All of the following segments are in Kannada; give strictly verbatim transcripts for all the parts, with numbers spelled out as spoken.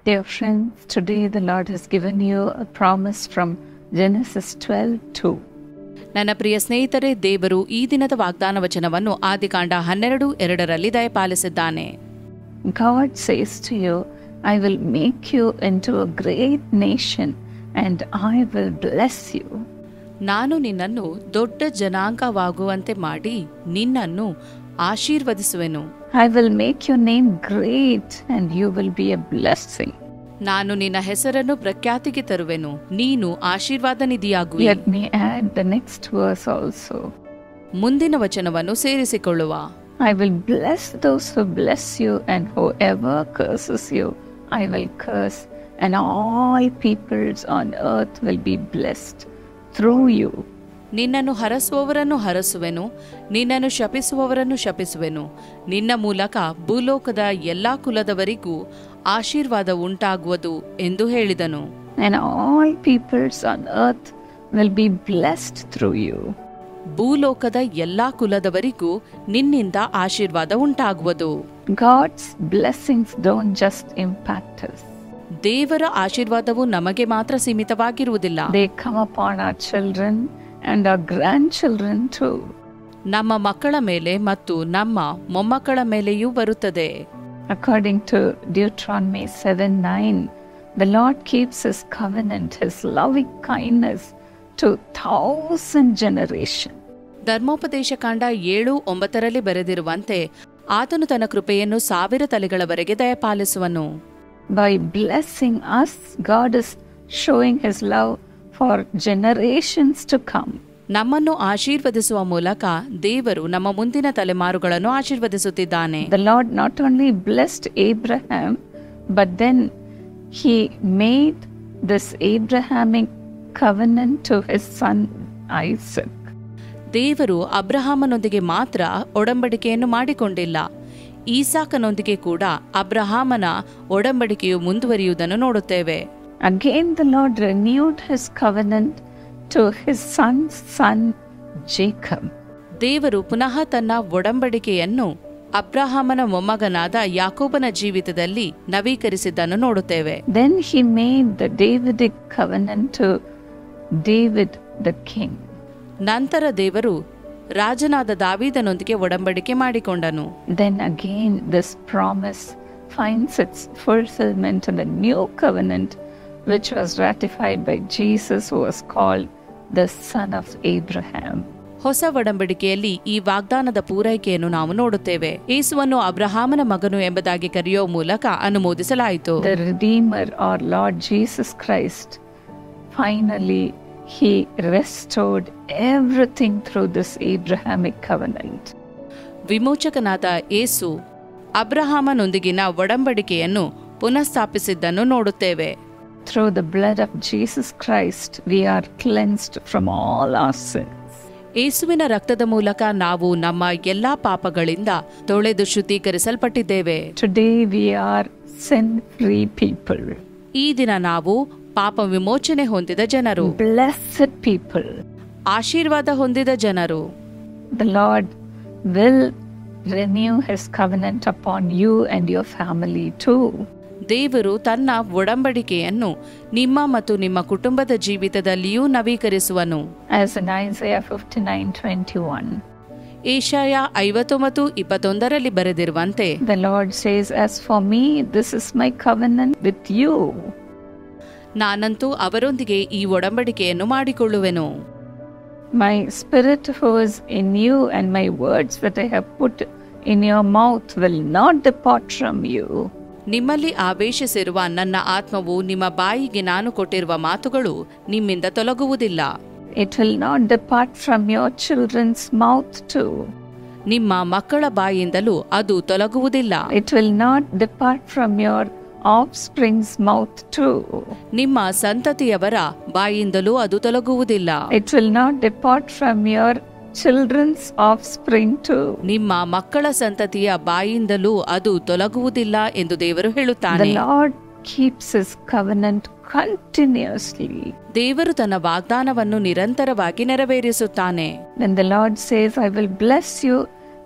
Dear friends, today the Lord has given you a promise from Genesis twelve two. ನನ್ನ ಪ್ರಿಯ ಸ್ನೇಹಿತರೆ, ದೇವರು ಈ ದಿನದ ವಾಗ್ದಾನ ವಚನವನ್ನು ಆದಿಕಾಂಡ ಹನ್ನೆರಡು ಎರಡರಲ್ಲಿ ದಯಪಾಲಿಸಿದ್ದಾನೆ. God says to you, I will make you into a great nation and I will bless you. ನಾನು ನಿನ್ನನ್ನು ದೊಡ್ಡ ಜನಾಂಗವಾಗುವಂತೆ ಮಾಡಿ ನಿನ್ನನ್ನು ಆಶೀರ್ವದಿಸುವೆನು. I will make your name great and you will be a blessing. ನಾನು ನಿನ್ನ ಹೆಸರನ್ನು ಪ್ರಖ್ಯಾತಿಗೆ ತರುವೆನು, ನೀನು ಆಶೀರ್ವಾದ ನಿಧಿಯಾಗುವೆ. Let me add the next verse also. ಮುಂದಿನ ವಚನವನ್ನು ಸೇರಿಸಿಕೊಳ್ಳುವ. I will bless those who bless you and whoever curses you I will curse, and all peoples on earth will be blessed through you. ನಿನ್ನನ್ನು ಹರಸುವವರನ್ನು ಹರಸುವೆನು, ನಿನ್ನನ್ನು ಶಪಿಸುವವರನ್ನು ಶಪಿಸುವೆನು. ನಿನ್ನ ಮೂಲಕ ಭೂಲೋಕದ ಎಲ್ಲಾ ಕುಲದವರಿಗೂ ಆಶೀರ್ವಾದ ಉಂಟಾಗುವುದು ಎಂದು ಹೇಳಿದನು. And all peoples on earth will be blessed through you. ಭೂಲೋಕದ ಎಲ್ಲಾ ಕುಲದವರಿಗೂ ನಿನ್ನಿಂದ ಆಶೀರ್ವಾದ ಉಂಟಾಗುವುದು. God's blessings don't just impact us. ದೇವರ ಆಶೀರ್ವಾದವು ನಮಗೆ ಮಾತ್ರ ಸೀಮಿತವಾಗಿರುವುದಿಲ್ಲ. They come upon our children and our grandchildren too. ನಮ್ಮ ಮಕ್ಕಳ ಮೇಲೆ ಮತ್ತು ನಮ್ಮ ಮೊಮ್ಮಕ್ಕಳ ಮೇಲೆಯೂ ಬರುತ್ತದೆ. According to Deuteronomy seven nine, the Lord keeps his covenant, his loving kindness to thousand generations. ಧರ್ಮೋಪದೇಶ ಕಾಂಡ ಏಳು ಒಂಬತ್ತರಲ್ಲಿ ಬರೆದಿರುವಂತೆ ಆತನು ತನ್ನ ಕೃಪೆಯನ್ನು ಸಾವಿರ ತಲೆಗಳವರೆಗೆ ದಯಪಾಲಿಸುವನು. By blessing us, God is showing his love for generations to come. ನಮ್ಮನ್ನು ಆಶೀರ್ವದಿಸುವ ಮೂಲಕ ದೇವರು ನಮ್ಮ ಮುಂದಿನ ತಲೆಮಾರುಗಳನ್ನು ಆಶೀರ್ವದಿಸುತ್ತಿದ್ದಾನೆ. The Lord not only blessed Abraham, but then he made this Abrahamic covenant to his son Isaac. ದೇವರು ಅಬ್ರಹಾಮನೊಂದಿಗೆ ಮಾತ್ರ ಒಡಂಬಡಿಕೆಯನ್ನು ಮಾಡಿಕೊಂಡಿಲ್ಲ, ಈಸಾಕನೊಂದಿಗೆ ಕೂಡ ಅಬ್ರಹಾಮನ ಒಡಂಬಡಿಕೆಯು ಮುಂದುವರಿಯುವುದನ್ನು ನೋಡುತ್ತೇವೆ. Again the Lord renewed his covenant to his son's son Jacob. ದೇವರು ಪುನಃ ತನ್ನ ಒಡಂಬಡಿಕೆಯನ್ನು ಅಬ್ರಹಾಮನ ಮೊಮ್ಮಗನಾದ ಯಾಕೋಬನ ಜೀವಿತದಲ್ಲಿ ನವೀಕರಿಸಿದ್ದನ್ನು ನೋಡುತ್ತೇವೆ. Then he made the Davidic covenant to David the king. ನಂತರ ದೇವರು ರಾಜನಾದ ದಾವೀದನೊಂದಿಗೆ ಒಡಂಬಡಿಕೆ ಮಾಡಿಕೊಂಡನು. Then again this promise finds its fulfillment in the new covenant, which was ratified by Jesus, who was called the son of Abraham. ಹೊಸ ಒಡಂಬಡಿಕೆಯಲ್ಲಿ ಈ ವಾಗ್ದಾನದ ಪೂರೈಕೆಯನ್ನು ನಾವು ನೋಡುತ್ತೇವೆ. ಯೇಸುವನ್ನು ಅಬ್ರಹಾಮನ ಮಗನು ಎಂಬುದಾಗಿ ಕರೆಯುವ ಮೂಲಕ ಅನುಮೋದಿಸಲಾಯಿತು. The Redeemer, our Lord Jesus Christ, finally he restored everything through this Abrahamic covenant. ವಿಮೋಚಕನಾದ ಯೇಸು ಅಬ್ರಹಾಮನೊಂದಿಗಿನ ಒಡಂಬಡಿಕೆಯನ್ನು ಪುನಃಸ್ಥಾಪಿಸಿದ್ದನ್ನು ನೋಡುತ್ತೇವೆ. Through the blood of Jesus Christ we are cleansed from all our sins. ಯೇಸುವಿನ ರಕ್ತದ ಮೂಲಕ ನಾವು ನಮ್ಮ ಎಲ್ಲಾ ಪಾಪಗಳಿಂದ ತೊಳೆದು ಶುದ್ಧೀಕರಿಸಲ್ಪಟ್ಟಿದ್ದೇವೆ. Today we are sin-free people. ಈ ದಿನ ನಾವು ಪಾಪ ವಿಮೋಚನೆ ಹೊಂದಿದ ಜನರು, blessed people, ಆಶೀರ್ವಾದ ಹೊಂದಿದ ಜನರು. The Lord will renew his covenant upon you and your family too. ದೇವರು ತನ್ನ ಒಡಂಬಡಿಕೆಯನ್ನು ನಿಮ್ಮ ಮತ್ತು ನಿಮ್ಮ ಕುಟುಂಬದ ಜೀವಿತದಲ್ಲಿಯೂ ನವೀಕರಿಸುವನು. As in Isaiah fifty-nine twenty-one, Yeshaya ಐವತ್ತೊಂಬತ್ತು ಇಪ್ಪತ್ತೊಂದರಲ್ಲಿ ಬರೆದಿರುವಂತೆ, the Lord says, as for me this is my covenant with you. ನಾನಂತೂ ಅವರೊಂದಿಗೆ ಈ ಒಡಂಬಡಿಕೆಯನ್ನು ಮಾಡಿಕೊಳ್ಳುವೆನು. My spirit who is in you and my words that I have put in your mouth will not depart from you. ನಿಮ್ಮಲ್ಲಿ ಆವೇಶಿಸಿರುವ ನನ್ನ ಆತ್ಮವು ನಿಮ್ಮ ಬಾಯಿಗೆ ನಾನು ಕೊಟ್ಟಿರುವ ಮಾತುಗಳು ನಿಮ್ಮಿಂದ ತೊಲಗುವುದಿಲ್ಲ. It will not depart from your children's mouth too. ನಿಮ್ಮ ಮಕ್ಕಳ ಬಾಯಿಂದಲೂ ಅದು ತೊಲಗುವುದಿಲ್ಲ. It will not depart from your offspring's mouth too. ನಿಮ್ಮ ಸಂತತಿಯವರ ಬಾಯಿಂದಲೂ ಅದು ತೊಲಗುವುದಿಲ್ಲ. It will not depart from your children's offspring too. ನಿಮ್ಮ ಮಕ್ಕಳ ಸಂತತಿಯ ಬಾಯಿಂದಲೂ ಅದು ತೊಲಗುವುದಿಲ್ಲ ಎಂದು ದೇವರು ಹೇಳುತ್ತಾನೆ. The Lord keeps his covenant continuously. ದೇವರು ತನ್ನ ವಾಗ್ದಾನವನ್ನು ನಿರಂತರವಾಗಿ ನೆರವೇರಿಸುತ್ತಾನೆ. When the Lord says, I will bless you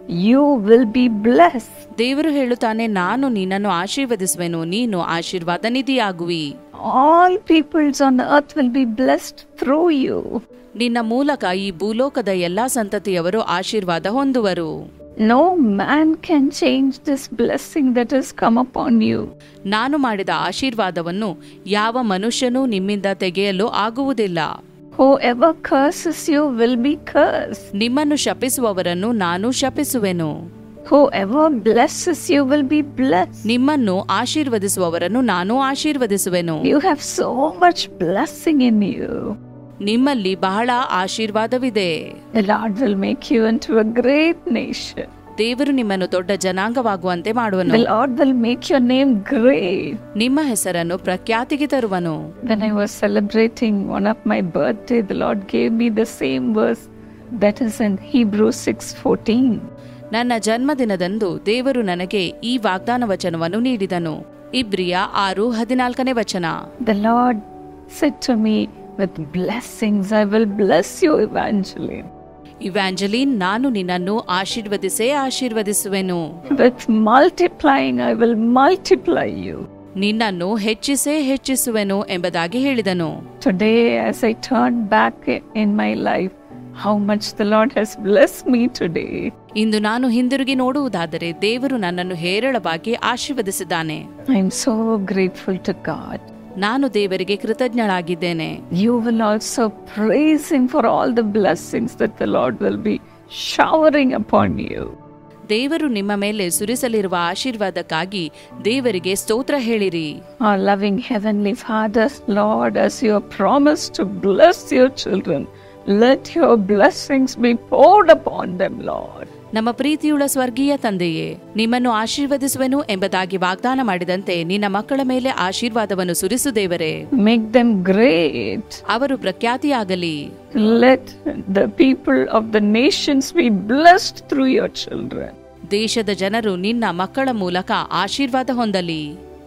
you will be blessed. ದೇವರು ಹೇಳುತ್ತಾನೆ, ನಾನು ನಿನ್ನನ್ನು ಆಶೀರ್ವದಿಸುವೆನು, ನೀನು ಆಶೀರ್ವಾದ ನಿಧಿಯಾಗುವಿ. All peoples on earth will be blessed through you. ನಿನ್ನ ಮೂಲಕ ಈ ಭೂಲೋಕದ ಎಲ್ಲಾ ಸಂತತಿಯವರು ಆಶೀರ್ವಾದ ಹೊಂದುವರು. No man can change this blessing that has come upon you. ನಾನು ಮಾಡಿದ ಆಶೀರ್ವಾದವನ್ನು ಯಾವ ಮನುಷ್ಯನೂ ನಿಮ್ಮಿಂದ ತೆಗೆಯಲು ಆಗುವುದಿಲ್ಲ. Whoever curses you will be cursed. ನಿಮ್ಮನ್ನು ಶಪಿಸುವವರನ್ನು ನಾನು ಶಪಿಸುವೆನು. Whoever blesses you will be blessed. ನಿಮ್ಮನ್ನು ಆಶೀರ್ವದಿಸುವವರನ್ನು ನಾನು ಆಶೀರ್ವದಿಸುವೆನು. You have so much blessing in you. ನಿಮ್ಮಲ್ಲಿ ಬಹಳ ಆಶೀರ್ವಾದವಿದೆ. The Lord will make you into a great nation. ದೇವರು ನಿಮ್ಮನ್ನು ದೊಡ್ಡ ಜನಾಂಗವಾಗುವಂತೆ ಮಾಡುವನು. The Lord will make your name great. ನಿಮ್ಮ ಹೆಸರನ್ನು ಪ್ರಖ್ಯಾತಿಗೆ ತರುವನು. When I was celebrating one of my birthday, the Lord gave me the same verse that is in Hebrews six fourteen. ನನ್ನ ಜನ್ಮದಿನದಂದು ದೇವರು ನನಗೆ ಈ ವಾಗ್ದಾನ ವಚನವನ್ನು ನೀಡಿದನು. ಇಬ್ರಿಯ ಆರು ಹದಿನಾಲ್ಕನೇ ವಚನ. The Lord said to me, with blessings I will bless you, Evangeline. ಇವಾಂಜಲಿನ್, ನಾನು ನಿನ್ನನ್ನು ಆಶೀರ್ವದಿಸೇ ಆಶೀರ್ವದಿಸುವೆನು. With multiplying I will multiply you. ನಿನ್ನನ್ನು ಹೆಚ್ಚಿಸೇ ಹೆಚ್ಚಿಸುವೆನು ಎಂಬುದಾಗಿ ಹೇಳಿದನು. Today as I turn back in my life, how much the Lord has blessed me today. ಇಂದು ನಾನು ಹಿಂದಿರುಗಿ ನೋಡುವುದಾದರೆ ದೇವರು ನನ್ನನ್ನು ಹೇರಳವಾಗಿ ಆಶೀರ್ವದಿಸಿದ್ದಾನೆ. I am so grateful to God. ನಾನು ದೇವರಿಗೆ ಕೃತಜ್ಞಳಾಗಿದ್ದೇನೆ. You will also praise Him for all the blessings that the Lord will be showering upon you. ದೇವರು ನಿಮ್ಮ ಮೇಲೆ ಸುರಿಸಲಿರುವ ಆಶೀರ್ವಾದಕ್ಕಾಗಿ ದೇವರಿಗೆ ಸ್ತೋತ್ರ ಹೇಳಿರಿ. Our loving Heavenly Father, Lord, as you have promised to bless your children, let your blessings be poured upon them, Lord. ನಮ್ಮ ಪ್ರೀತಿಯುಳ್ಳ ಸ್ವರ್ಗೀಯ ತಂದೆಯೇ, ನಿಮ್ಮನ್ನು ಆಶೀರ್ವದಿಸುವೆನು ಎಂಬುದಾಗಿ ವಾಗ್ದಾನ ಮಾಡಿದಂತೆ ನಿನ್ನ ಮಕ್ಕಳ ಮೇಲೆ ಆಶೀರ್ವಾದವನ್ನು ಸುರಿಸು ದೇವರೇ. Make them great. ಅವರು ಪ್ರಖ್ಯಾತಿಯಾಗಲಿ. Let the people of the nations be blessed through your children. ದೇಶದ ಜನರು ನಿನ್ನ ಮಕ್ಕಳ ಮೂಲಕ ಆಶೀರ್ವಾದ ಹೊಂದಲಿ.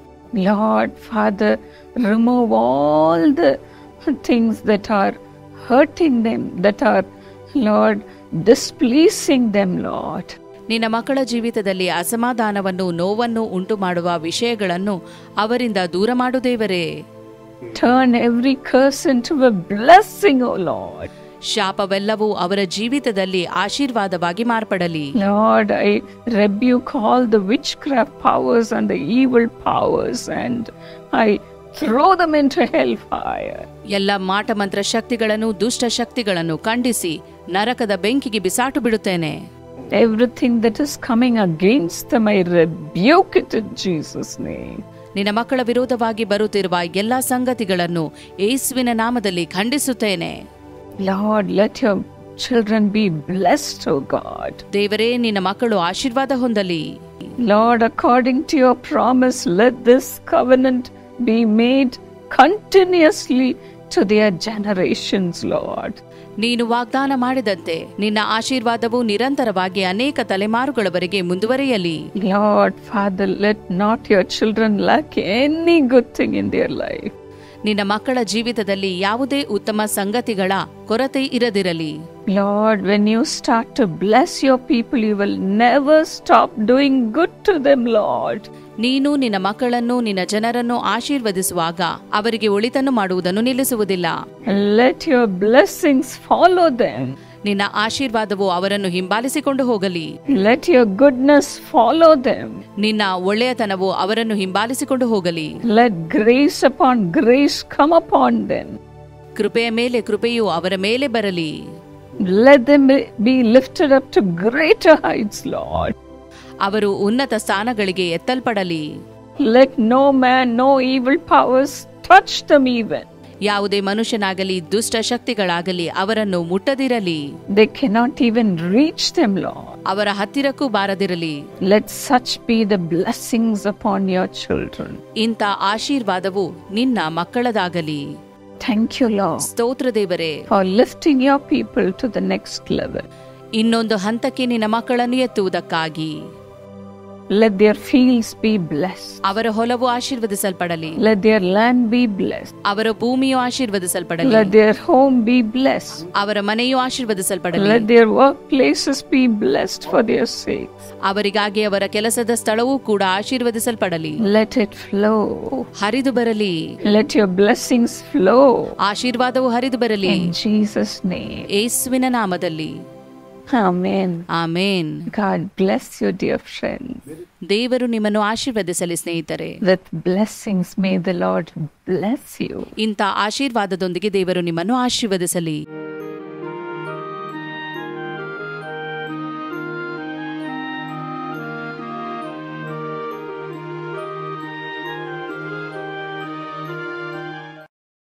Lord, Father, remove all the things that are hurting them, that are, Lord, displeasing them, Lord. ನಿನ್ನ ಮಕ್ಕಳ ಜೀವಿತದಲ್ಲಿ ಅಸಮಾಧಾನವನ್ನು, ನೋವನ್ನು ಉಂಟು ಮಾಡುವ ವಿಷಯಗಳನ್ನು ಅವರಿಂದ ದೂರ ಮಾಡು ದೇವರೇ. Turn every curse into a blessing, O Lord. ಶಾಪವೆಲ್ಲವೂ ಅವರ ಜೀವಿತದಲ್ಲಿ ಆಶೀರ್ವಾದವಾಗಿ ಮಾರ್ಪಡಲಿ. Lord, I rebuke all the witchcraft powers and the evil powers, and I throw them into hellfire. ಎಲ್ಲ ಮಾಟಮಂತ್ರ ಶಕ್ತಿಗಳನ್ನು, ದುಷ್ಟ ಶಕ್ತಿಗಳನ್ನು ಖಂಡಿಸಿ ನರಕದ ಬೆಂಕಿಗೆ ಬಿಸಾಟು ಬಿಡುತ್ತೇನೆ. Everything that is coming against them, I rebuke it in Jesus' name. ನಿನ್ನ ಮಕ್ಕಳ ವಿರೋಧವಾಗಿ ಬರುತ್ತಿರುವ ಎಲ್ಲಾ ಸಂಗತಿಗಳನ್ನು ಯೇಸುವಿನ ನಾಮದಲ್ಲಿ ಖಂಡಿಸುತ್ತೇನೆ. Lord, let your children be blessed, O God. ದೇವರೇ, ನಿನ್ನ ಮಕ್ಕಳು ಆಶೀರ್ವಾದ ಹೊಂದಲಿ. Lord, according to your promise, let this covenant be made continuously to their generations, Lord. ನೀನು ವಾಗ್ದಾನ ಮಾಡಿದಂತೆ ನಿನ್ನ ಆಶೀರ್ವಾದವು ನಿರಂತರವಾಗಿ ಅನೇಕ ತಲೆಮಾರುಗಳವರೆಗೆ ಮುಂದುವರಿಯಲಿ. Lord, Father, let not your children lack any good thing in their life. ನಿನ್ನ ಮಕ್ಕಳ ಜೀವಿತದಲ್ಲಿ ಯಾವುದೇ ಉತ್ತಮ ಸಂಗತಿಗಳ ಕೊರತೆ ಇರದಿರಲಿ. Lord, when you start to bless your people, you will never stop doing good to them, Lord. ನೀನು ನಿನ್ನ ಮಕ್ಕಳನ್ನು, ನಿನ್ನ ಜನರನ್ನು ಆಶೀರ್ವದಿಸುವಾಗ ಅವರಿಗೆ ಒಳಿತನ್ನು ಮಾಡುವುದನ್ನು ನಿಲ್ಲಿಸುವುದಿಲ್ಲ. Let your blessings follow them. ನಿನ್ನ ಆಶೀರ್ವಾದವು ಅವರನ್ನು ಹಿಂಬಾಲಿಸಿಕೊಂಡು ಹೋಗಲಿ. Let your goodness follow them. ನಿನ್ನ ಒಳ್ಳೆಯತನವು ಅವರನ್ನು ಹಿಂಬಾಲಿಸಿಕೊಂಡು ಹೋಗಲಿ. Let grace upon grace come upon them. ಕೃಪೆಯ ಮೇಲೆ ಕೃಪೆಯು ಅವರ ಮೇಲೆ ಬರಲಿ. Let them be lifted up to greater heights, Lord. ಅವರು ಉನ್ನತ ಸ್ಥಾನಗಳಿಗೆ ಎತ್ತಲ್ಪಡಲಿ. Let no man, no evil powers touch them even. ಯಾವುದೇ ಮನುಷ್ಯನಾಗಲಿ ದುಷ್ಟ ಶಕ್ತಿಗಳಾಗಲಿ ಅವರನ್ನು ಮುಟ್ಟದಿರಲಿ. They cannot even reach them, Lord. ಅವರ ಹತ್ತಿರಕ್ಕೂ ಬಾರದಿರಲಿ. Let such be the blessings upon your children. ಇಂಥ ಆಶೀರ್ವಾದವು ನಿನ್ನ ಮಕ್ಕಳದಾಗಲಿ. Thank you, Lord. ಸ್ತೋತ್ರ ದೇವರೇ, for lifting your people to the next level. ಇನ್ನೊಂದು ಹಂತಕ್ಕೆ ನಿನ್ನ ಮಕ್ಕಳನ್ನು ಎತ್ತುವುದಕ್ಕಾಗಿ. Let their fields be blessed. ಅವರ ಹೊಲವು ಆಶೀರ್ವದಿಸಲ್ಪಡಲಿ. Let their land be blessed. ಅವರ ಭೂಮಿಯು ಆಶೀರ್ವದಿಸಲ್ಪಡಲಿ. Let their home be blessed. ಅವರ ಮನೆಯು ಆಶೀರ್ವದಿಸಲ್ಪಡಲಿ. Let their workplaces be blessed for their sake. ಅವರಿಗಾಗಿ ಅವರ ಕೆಲಸದ ಸ್ಥಳವೂ ಕೂಡ ಆಶೀರ್ವದಿಸಲ್ಪಡಲಿ. Let it flow. ಹರಿದು ಬರಲಿ. Let your blessings flow. ಆಶೀರ್ವಾದವು ಹರಿದು ಬರಲಿ. In Jesus' name. ಯೇಸುವಿನ ನಾಮದಲ್ಲಿ. Amen. Amen. God bless you, dear friends. ದೇವರು ನಿಮ್ಮನ್ನು ಆಶೀರ್ವದಿಸಲಿ ಸ್ನೇಹಿತರೆ. With blessings may the Lord bless you. ಇಂಥ ಆಶೀರ್ವಾದದೊಂದಿಗೆ ದೇವರು ನಿಮ್ಮನ್ನು ಆಶೀರ್ವದಿಸಲಿ.